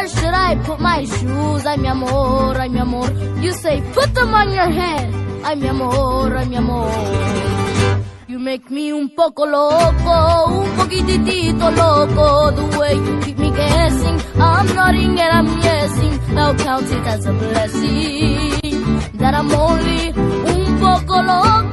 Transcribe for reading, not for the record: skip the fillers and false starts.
should I put my shoes? Ay, mi amor, ay, mi amor. You say, put them on your head. Ay, mi amor, ay, mi amor. You make me un poco loco, un poquitito loco. The way you keep me guessing, I'm nodding and I'm guessing. Now count it as a blessing that I'm only un poco loco.